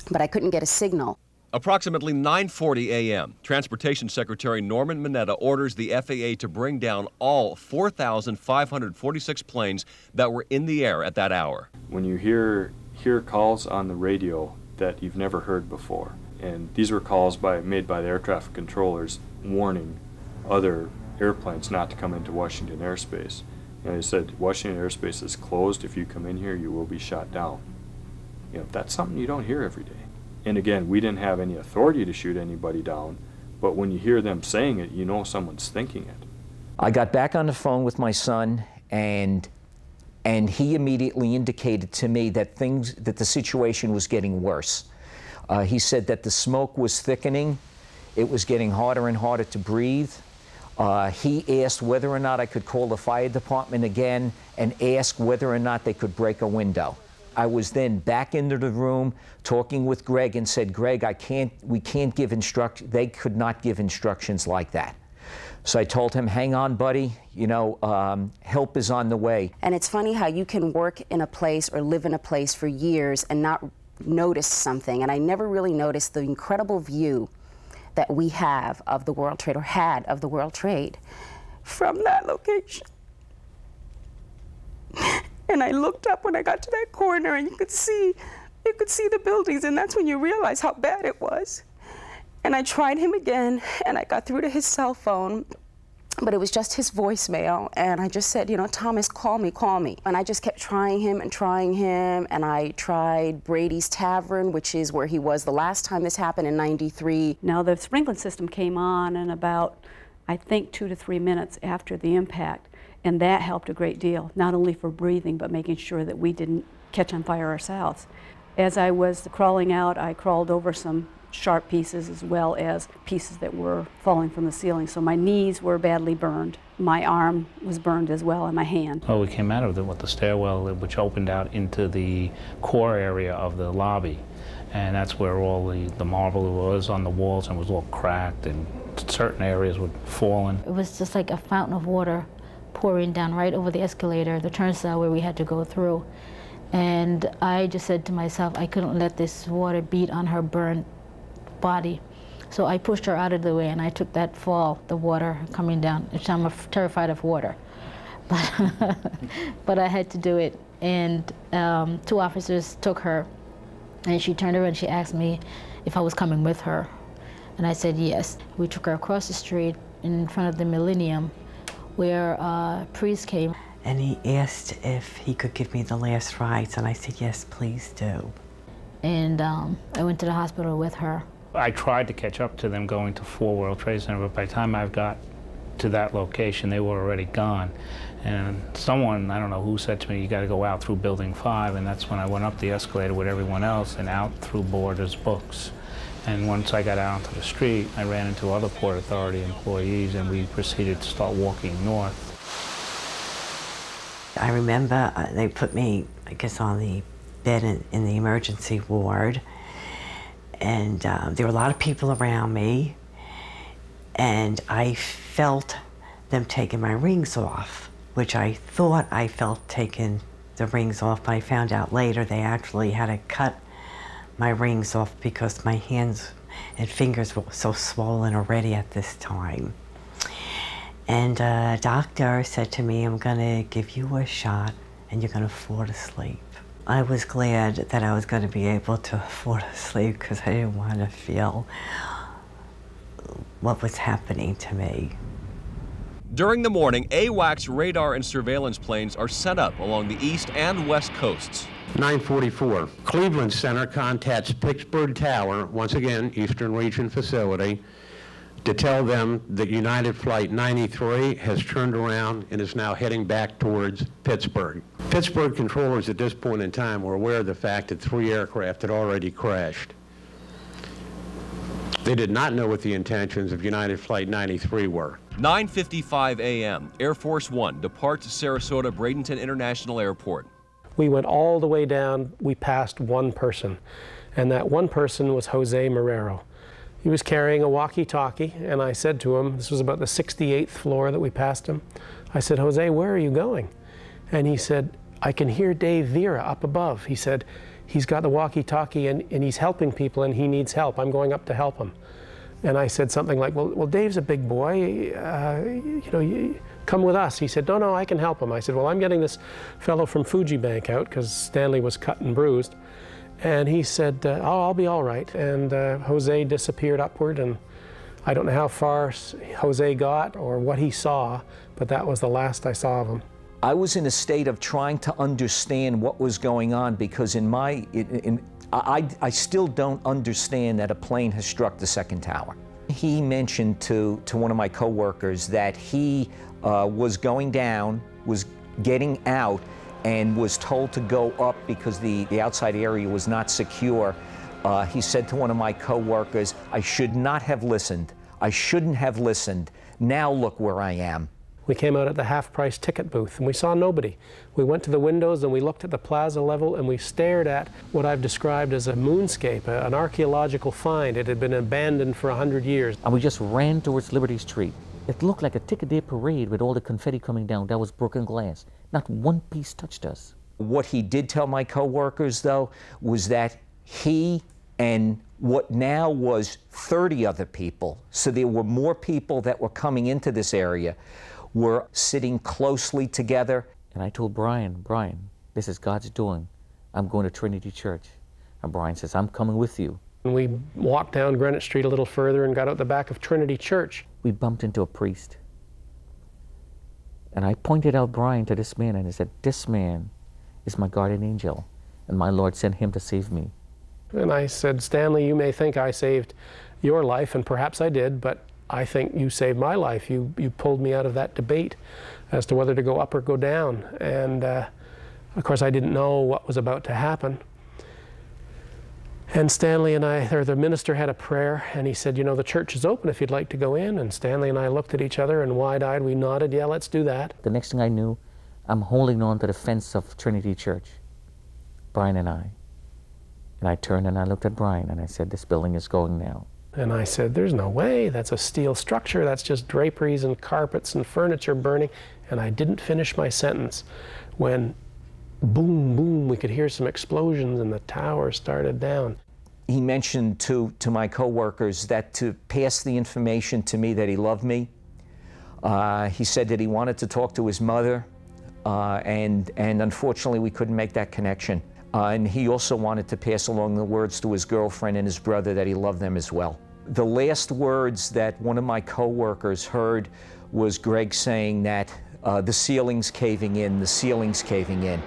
but I couldn't get a signal. Approximately 9:40 a.m., Transportation Secretary Norman Mineta orders the FAA to bring down all 4,546 planes that were in the air at that hour. When you hear calls on the radio that you've never heard before, and these were calls made by the air traffic controllers warning other airplanes not to come into Washington airspace. And they said, Washington airspace is closed. If you come in here, you will be shot down. You know, that's something you don't hear every day. And again, we didn't have any authority to shoot anybody down, but when you hear them saying it, you know someone's thinking it. I got back on the phone with my son, and he immediately indicated to me that the situation was getting worse. He said that the smoke was thickening, it was getting harder and harder to breathe. He asked whether or not I could call the fire department again and ask whether or not they could break a window. I was then back into the room talking with Greg and said, Greg, we can't give instructions. They could not give instructions like that. So I told him, hang on, buddy, you know, help is on the way. And it's funny how you can work in a place or live in a place for years and not notice something. And I never really noticed the incredible view that we have of the World Trade, or had of the World Trade, from that location. And I looked up when I got to that corner, and you could see the buildings, and that's when you realize how bad it was. And I tried him again, and I got through to his cell phone, but it was just his voicemail, and I just said, you know, Thomas, call me, call me. And I just kept trying him, and I tried Brady's Tavern, which is where he was the last time this happened in '93. Now, the sprinkler system came on in about, I think, 2 to 3 minutes after the impact. And that helped a great deal, not only for breathing, but making sure that we didn't catch on fire ourselves. As I was crawling out, I crawled over some sharp pieces as well as pieces that were falling from the ceiling. So my knees were badly burned. My arm was burned as well, and my hand. Oh, we came out of the stairwell, which opened out into the core area of the lobby. And that's where all the marble was on the walls and was all cracked, and certain areas would fallen. It was just like a fountain of water pouring down right over the escalator, the turnstile where we had to go through. And I just said to myself, I couldn't let this water beat on her burned body. So I pushed her out of the way, and I took that fall, the water coming down, which I'm terrified of water. But I had to do it. And 2 officers took her, and she turned around and she asked me if I was coming with her. And I said yes. We took her across the street in front of the Millennium, where a priest came. And he asked if he could give me the last rites, and I said, yes, please do. And I went to the hospital with her. I tried to catch up to them going to 4 World Trade Center, but by the time I got to that location, they were already gone. And someone, I don't know who, said to me, you got to go out through Building 5, and that's when I went up the escalator with everyone else and out through Borders Books. And once I got out onto the street, I ran into other Port Authority employees, and we proceeded to start walking north. I remember they put me, I guess, on the bed in the emergency ward, and there were a lot of people around me, and I felt them taking my rings off, which I thought I felt taking the rings off, but I found out later they actually had to cut my rings off because my hands and fingers were so swollen already at this time. And a doctor said to me, I'm gonna give you a shot and you're gonna fall asleep. I was glad that I was gonna be able to fall asleep because I didn't want to feel what was happening to me. During the morning, AWACS radar and surveillance planes are set up along the east and west coasts. 9:44, Cleveland Center contacts Pittsburgh Tower, once again, Eastern Region facility, to tell them that United Flight 93 has turned around and is now heading back towards Pittsburgh. Pittsburgh controllers at this point in time were aware of the fact that 3 aircraft had already crashed. They did not know what the intentions of United Flight 93 were. 9:55 a.m., Air Force One departs Sarasota Bradenton International Airport. We went all the way down. We passed one person, and that one person was Jose Murrow. He was carrying a walkie-talkie, and I said to him, this was about the 68th floor that we passed him, I said, Jose, where are you going? And he said, I can hear Dave Vera up above. He said, he's got the walkie-talkie and he's helping people and he needs help. I'm going up to help him. And I said something like, well, Dave's a big boy, you know, come with us. He said, no, I can help him. I said, well, I'm getting this fellow from Fuji Bank out because Stanley was cut and bruised. And he said, oh, I'll be all right. And Jose disappeared upward, and I don't know how far Jose got or what he saw, but that was the last I saw of him. I was in a state of trying to understand what was going on because I still don't understand that a plane has struck the second tower. He mentioned to one of my coworkers that he was going down, was getting out, and was told to go up because the outside area was not secure. He said to one of my coworkers, I should not have listened. I shouldn't have listened. Now look where I am. We came out at the half-price ticket booth and we saw nobody. We went to the windows and we looked at the plaza level and we stared at what I've described as a moonscape, an archaeological find. It had been abandoned for 100 years. And we just ran towards Liberty Street. It looked like a ticket-day parade with all the confetti coming down. That was broken glass. Not one piece touched us. What he did tell my coworkers, though, was that he and what now was 30 other people, so there were more people that were coming into this area, were sitting closely together. And I told Brian, this is God's doing. I'm going to Trinity Church. And Brian says, I'm coming with you. And we walked down Greenwich Street a little further and got out the back of Trinity Church. We bumped into a priest. And I pointed out Brian to this man and I said, this man is my guardian angel and my Lord sent him to save me. And I said, Stanley, you may think I saved your life, and perhaps I did, but I think you saved my life. You pulled me out of that debate as to whether to go up or go down. And of course, I didn't know what was about to happen. And Stanley and I, or the minister had a prayer, and he said, you know, the church is open if you'd like to go in. And Stanley and I looked at each other, and wide-eyed, we nodded, yeah, let's do that. The next thing I knew, I'm holding on to the fence of Trinity Church, Brian and I. And I turned and I looked at Brian, and I said, this building is going now. And I said, there's no way, that's a steel structure, that's just draperies and carpets and furniture burning. And I didn't finish my sentence when boom, boom, we could hear some explosions and the tower started down. He mentioned to my coworkers that to pass the information to me that he loved me. He said that he wanted to talk to his mother, and unfortunately we couldn't make that connection. And he also wanted to pass along the words to his girlfriend and his brother that he loved them as well. The last words that one of my coworkers heard was Greg saying that the ceiling's caving in, the ceiling's caving in.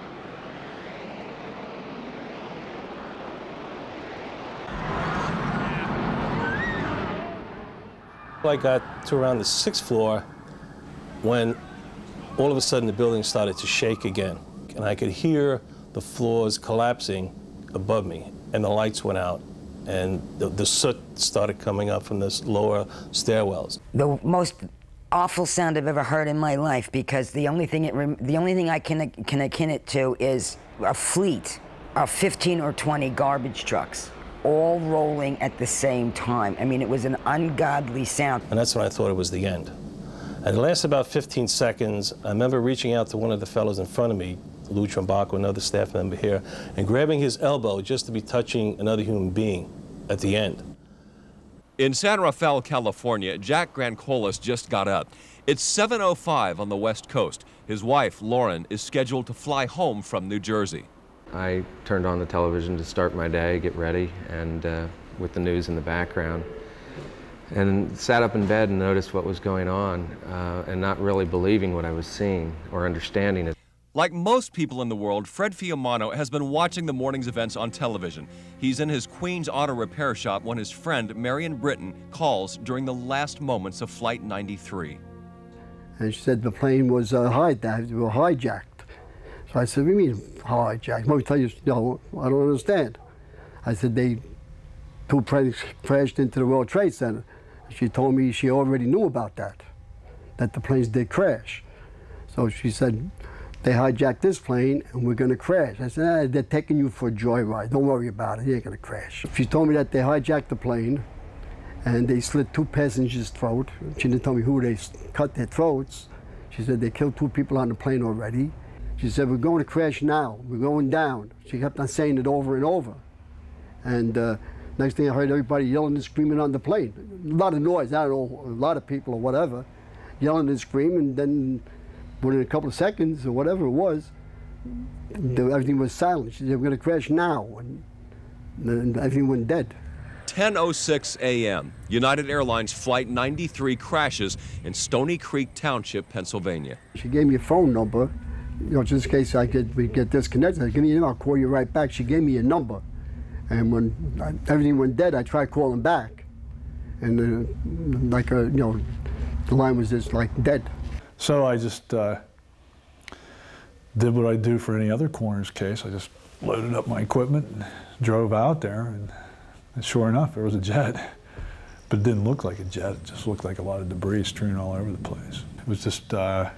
I got to around the 6th floor when all of a sudden the building started to shake again. And I could hear the floors collapsing above me, and the lights went out, and the soot started coming up from the lower stairwells. The most awful sound I've ever heard in my life, because the only thing I can akin it to is a fleet of 15 or 20 garbage trucks, all rolling at the same time. I mean, it was an ungodly sound. And that's when I thought it was the end. And it lasted about 15 seconds. I remember reaching out to one of the fellows in front of me, Lou Trumbaco, another staff member here, and grabbing his elbow just to be touching another human being at the end. In San Rafael, California, Jack Grancolis just got up. It's 7:05 on the West Coast. His wife, Lauren, is scheduled to fly home from New Jersey. I turned on the television to start my day, get ready, and with the news in the background, and sat up in bed and noticed what was going on, and not really believing what I was seeing or understanding it. Like most people in the world, Fred Fiumano has been watching the morning's events on television. He's in his Queens auto repair shop when his friend, Marion Britton, calls during the last moments of Flight 93. And she said the plane was hijacked. So I said, what do you mean hijacked? Let me tell you, no, I don't understand. I said, two planes crashed into the World Trade Center. She told me she already knew about that the planes did crash. So she said, they hijacked this plane and we're going to crash. I said, they're taking you for a joyride. Don't worry about it. You ain't going to crash. She told me that they hijacked the plane and they slit 2 passengers' throats. She didn't tell me who they cut their throats. She said they killed 2 people on the plane already. She said, we're going to crash now. We're going down. She kept on saying it over and over. And next thing I heard, everybody yelling and screaming on the plane. A lot of noise, I don't know, a lot of people or whatever, yelling and screaming. And then within a couple of seconds or whatever it was, everything was silent. She said, we're going to crash now. And everything went dead. 10:06 a.m. United Airlines Flight 93 crashes in Stony Creek Township, Pennsylvania. She gave me a phone number, you know, just in case we get disconnected. I said, give me a number, I'll call you right back. She gave me a number. And when everything went dead, I tried calling back. And you know, the line was just like dead. So I just did what I do for any other coroner's case. I just loaded up my equipment and drove out there, and sure enough, there was a jet. But it didn't look like a jet, it just looked like a lot of debris strewn all over the place. It was just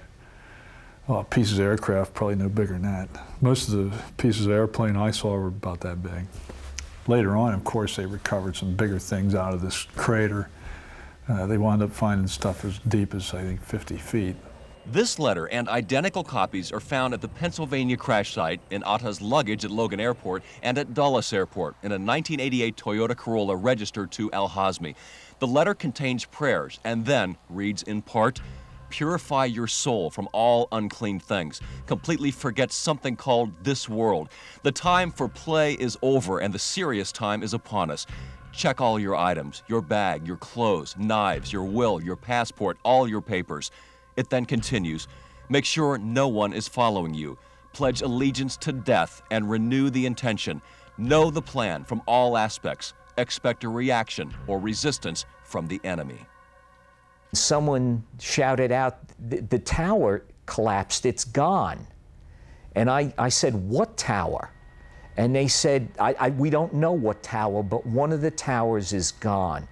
pieces of aircraft, probably no bigger than that. Most of the pieces of airplane I saw were about that big. Later on, of course, they recovered some bigger things out of this crater. They wound up finding stuff as deep as, I think, 50 feet. This letter and identical copies are found at the Pennsylvania crash site, in Atta's luggage at Logan Airport, and at Dulles Airport in a 1988 Toyota Corolla registered to Al-Hazmi. The letter contains prayers and then reads in part, "Purify your soul from all unclean things. Completely forget something called this world. The time for play is over and the serious time is upon us. Check all your items, your bag, your clothes, knives, your will, your passport, all your papers." It then continues, "Make sure no one is following you. Pledge allegiance to death and renew the intention. Know the plan from all aspects. Expect a reaction or resistance from the enemy." Someone shouted out, the tower collapsed, it's gone. And I said, what tower? And they said, we don't know what tower, but one of the towers is gone.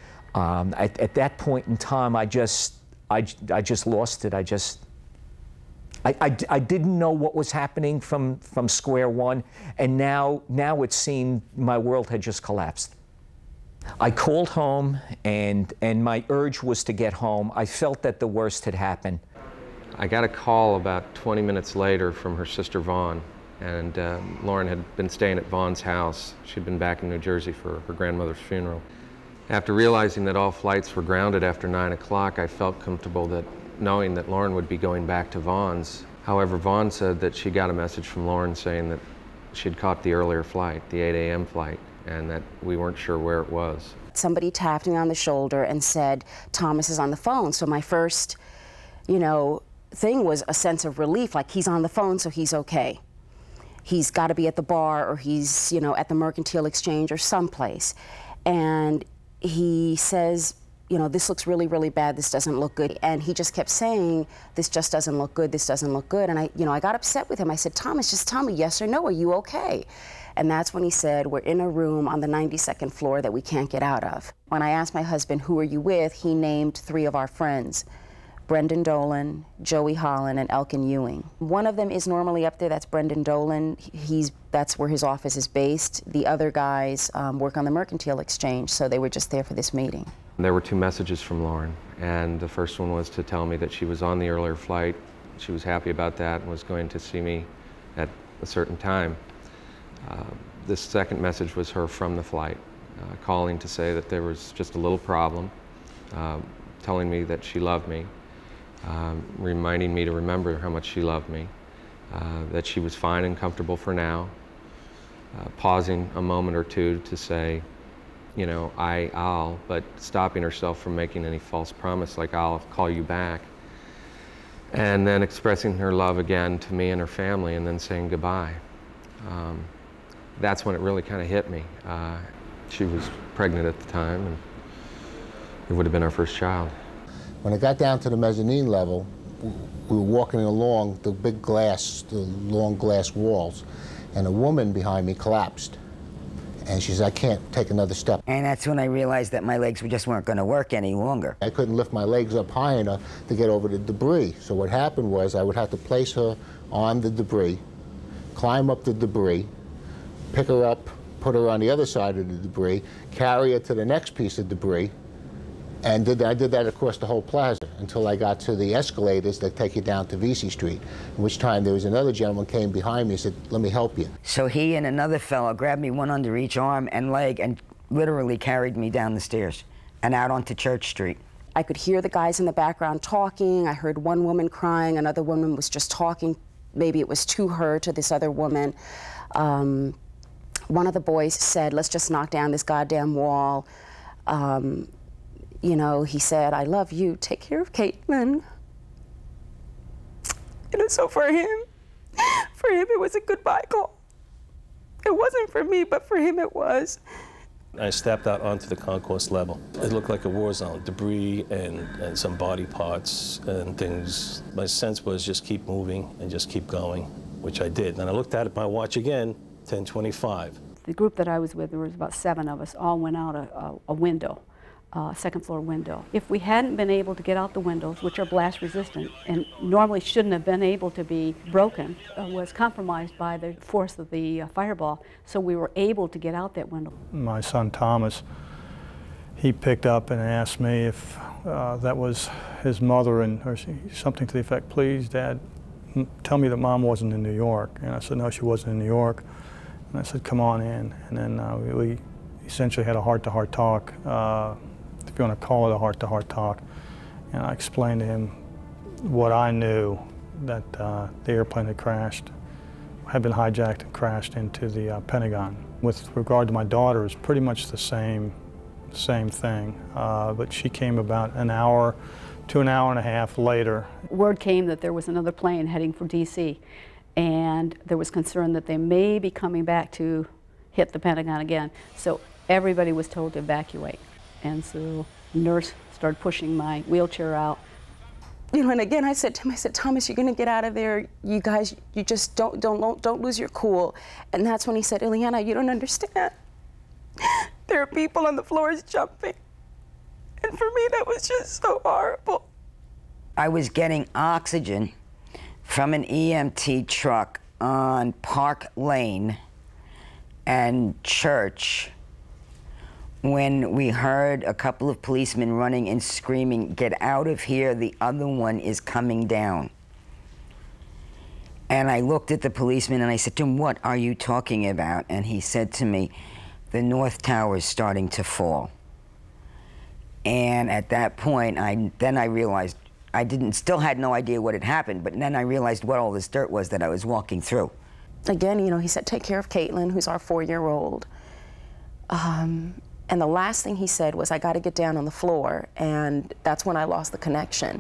At that point in time, I just lost it. I didn't know what was happening from square one, and now it seemed my world had just collapsed. I called home, and my urge was to get home. I felt that the worst had happened. I got a call about 20 minutes later from her sister Vaughn, and Lauren had been staying at Vaughn's house. She'd been back in New Jersey for her grandmother's funeral. After realizing that all flights were grounded after 9 o'clock, I felt comfortable knowing that Lauren would be going back to Vaughn's. However, Vaughn said that she got a message from Lauren saying that she'd caught the earlier flight, the 8 a.m. flight, and that we weren't sure where it was. Somebody tapped me on the shoulder and said, "Thomas is on the phone." So my first, thing was a sense of relief, like he's on the phone, so he's okay. He's got to be at the bar, or he's, at the Mercantile Exchange or someplace. And he says, this looks really, really bad, this doesn't look good. And he just kept saying, this just doesn't look good, this doesn't look good. And I got upset with him. I said, "Thomas, just tell me yes or no, are you okay?" And that's when he said, "We're in a room on the 92nd floor that we can't get out of." When I asked my husband, "Who are you with?" he named 3 of our friends, Brendan Dolan, Joey Holland, and Elkin Ewing. One of them is normally up there, that's Brendan Dolan. That's where his office is based. The other guys work on the Mercantile Exchange, so they were just there for this meeting. There were 2 messages from Lauren, and the first one was to tell me that she was on the earlier flight. She was happy about that and was going to see me at a certain time. This second message was her from the flight, calling to say that there was just a little problem, telling me that she loved me, reminding me to remember how much she loved me, that she was fine and comfortable for now, pausing a moment or two to say, I'll, but stopping herself from making any false promise like I'll call you back, and then expressing her love again to me and her family, and then saying goodbye. That's when it really kind of hit me. She was pregnant at the time, and it would have been our first child. When I got down to the mezzanine level, we were walking along the big glass, the long glass walls, and a woman behind me collapsed. And she said, "I can't take another step." And that's when I realized that my legs just weren't going to work any longer. I couldn't lift my legs up high enough to get over the debris. So what happened was I would have to place her on the debris, climb up the debris, pick her up, put her on the other side of the debris, carry her to the next piece of debris, And I did that across the whole plaza until I got to the escalators that take you down to VC Street, in which time there was another gentleman came behind me and said, let me help you. So he and another fellow grabbed me, one under each arm and leg, and literally carried me down the stairs and out onto Church Street. I could hear the guys in the background talking. I heard one woman crying, another woman was just talking. Maybe it was to her, to this other woman. One of the boys said, let's just knock down this goddamn wall. You know, he said, I love you, take care of Caitlin. And so for him, it was a goodbye call. It wasn't for me, but for him it was. I stepped out onto the concourse level. It looked like a war zone, debris and some body parts and things. My sense was just keep moving and just keep going, which I did. And I looked at my watch again, 10:25. The group that I was with, there was about 7 of us, all went out a window, second floor window. If we hadn't been able to get out the windows, which are blast resistant and normally shouldn't have been able to be broken, was compromised by the force of the fireball, so we were able to get out that window. My son Thomas, he picked up and asked me if that was his mother, and or something to the effect, please Dad, tell me that Mom wasn't in New York. And I said, no, she wasn't in New York. And I said, come on in. And then we essentially had a heart-to-heart talk, if you want to call it a heart-to-heart talk. And I explained to him what I knew, that the airplane had crashed, had been hijacked and crashed into the Pentagon. With regard to my daughter, it's pretty much the same thing, but she came about an hour to an hour and a half later. Word came that there was another plane heading for DC, and there was concern that they may be coming back to hit the Pentagon again. So everybody was told to evacuate. And so the nurse started pushing my wheelchair out. You know, and again, I said to him, I said, Thomas, you're going to get out of there. You guys, you just don't lose your cool. And that's when he said, Ileana, you don't understand. There are people on the floors jumping. And for me, that was just so horrible. I was getting oxygen from an EMT truck on Park Lane and Church when we heard a couple of policemen running and screaming, get out of here, the other one is coming down. And I looked at the policeman and I said to him, what are you talking about? And he said to me, the North Tower is starting to fall. And at that point, then I realized, still had no idea what had happened, but then I realized what all this dirt was that I was walking through. Again, you know, he said, take care of Caitlin, who's our 4-year-old. And the last thing he said was, I got to get down on the floor, and that's when I lost the connection.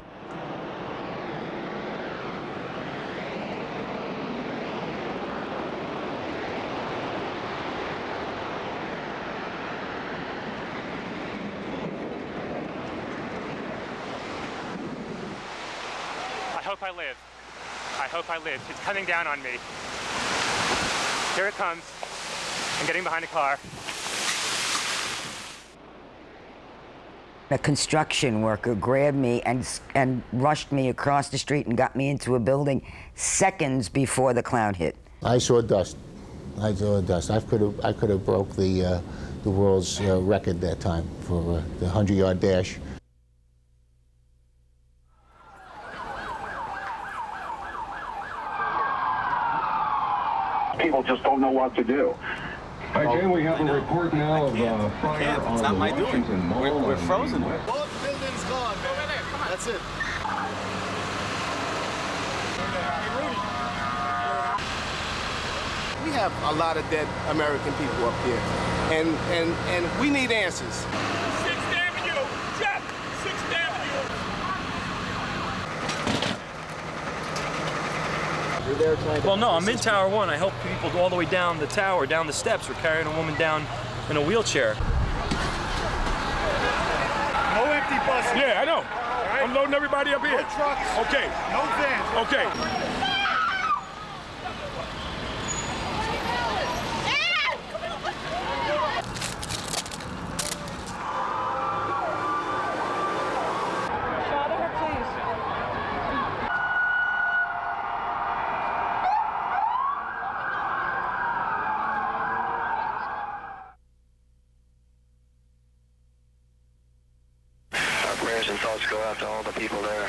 I hope I live. I hope I live. It's coming down on me. Here it comes. I'm getting behind a car. A construction worker grabbed me and rushed me across the street and got me into a building seconds before the cloud hit. I saw dust. I saw dust. I could have broke the world's record that time for the 100-yard dash. People just don't know what to do. Again, we have a report now of fire on the Washington Mall. We're frozen. Both buildings gone, man. That's it. We have a lot of dead American people up here, and we need answers. 6th Avenue, Jeff, 6th Avenue. You're there trying to... Well, no, I'm in Tower 1. I help people all the way down the tower, down the steps. We're carrying a woman down in a wheelchair. No empty buses. Yeah, I know. Right. I'm loading everybody up here. No trucks. Okay. No vans. Okay. and thoughts go out to all the people there.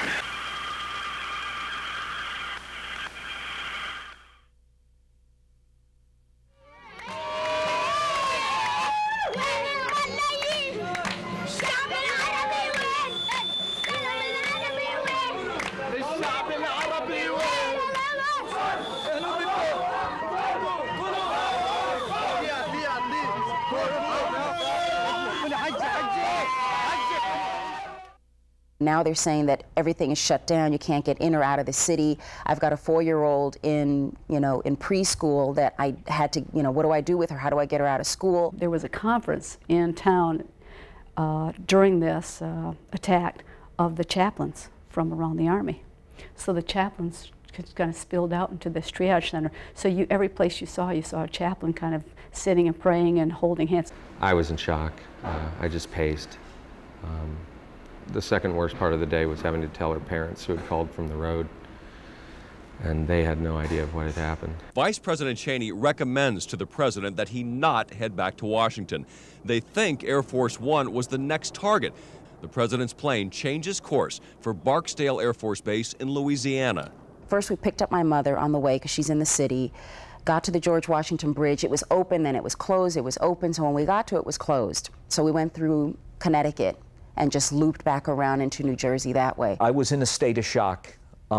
Now they're saying that everything is shut down. You can't get in or out of the city. I've got a 4-year-old in preschool that I had to, what do I do with her? How do I get her out of school? There was a conference in town during this attack of the chaplains from around the Army. So the chaplains kind of spilled out into this triage center. So every place you saw a chaplain kind of sitting and praying and holding hands. I was in shock. I just paced. The second worst part of the day was having to tell her parents who had called from the road, and they had no idea of what had happened. Vice President Cheney recommends to the president that he not head back to Washington. They think Air Force One was the next target. The president's plane changes course for Barksdale Air Force Base in Louisiana. First, we picked up my mother on the way because she's in the city. Got to the George Washington Bridge. It was open, then it was closed. It was open, so when we got to it, it was closed. So we went through Connecticut and just looped back around into New Jersey that way. I was in a state of shock.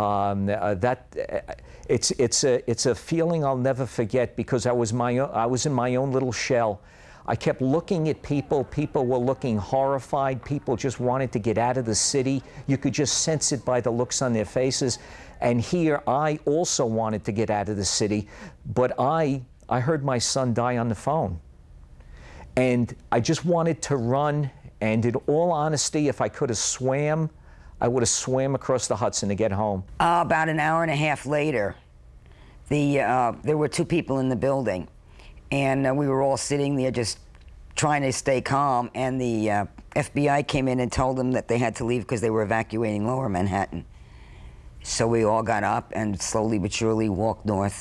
It's a feeling I'll never forget because I was in my own little shell. I kept looking at people. People were looking horrified. People just wanted to get out of the city. You could just sense it by the looks on their faces. And here, I also wanted to get out of the city, but I heard my son die on the phone. And I just wanted to run. And in all honesty, if I could have swam, I would have swam across the Hudson to get home. About an hour and a half later, there were 2 people in the building, and we were all sitting there just trying to stay calm, and the FBI came in and told them that they had to leave because they were evacuating Lower Manhattan. So we all got up and slowly but surely walked north.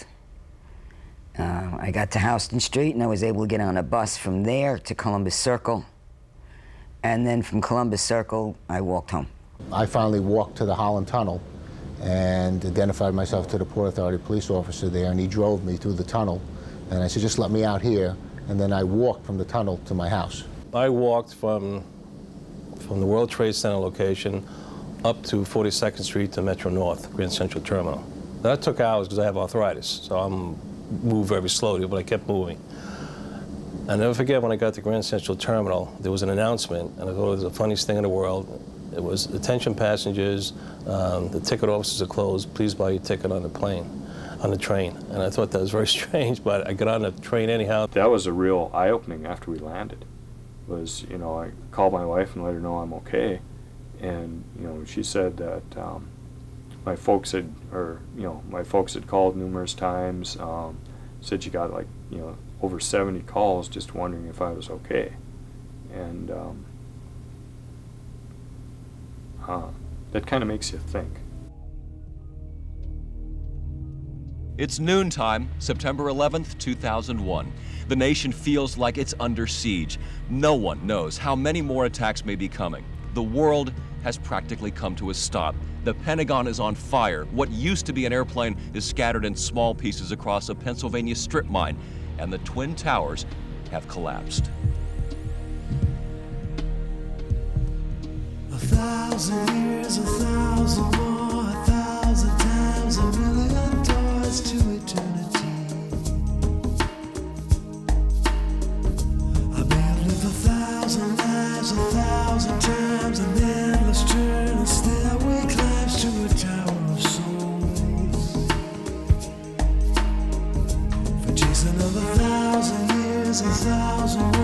I got to Houston Street, and I was able to get on a bus from there to Columbus Circle. And then from Columbus Circle, I walked home. I finally walked to the Holland Tunnel and identified myself to the Port Authority police officer there, and he drove me through the tunnel. And I said, just let me out here. And then I walked from the tunnel to my house. I walked from the World Trade Center location up to 42nd Street to Metro North, Grand Central Terminal. That took hours because I have arthritis, so I move very slowly, but I kept moving. I'll never forget when I got to Grand Central Terminal, there was an announcement, and I thought it was the funniest thing in the world. It was, attention passengers, the ticket offices are closed, please buy your ticket on the plane, on the train. And I thought that was very strange, but I got on the train anyhow. That was a real eye-opening after we landed. Was, I called my wife and let her know I'm okay. And, she said that my folks had called numerous times, said she got like, over 70 calls just wondering if I was okay. And that kind of makes you think. It's noontime, September 11th, 2001. The nation feels like it's under siege. No one knows how many more attacks may be coming. The world has practically come to a stop. The Pentagon is on fire. What used to be an airplane is scattered in small pieces across a Pennsylvania strip mine, and the Twin Towers have collapsed. 1,000 years, 1,000 more, 1,000 times, 1,000,000 doors to eternity. I may have lived 1,000 lives, 1,000 times, an endless journey, stairway climbs to a tower of souls. For chasing of 1,000 years, 1,000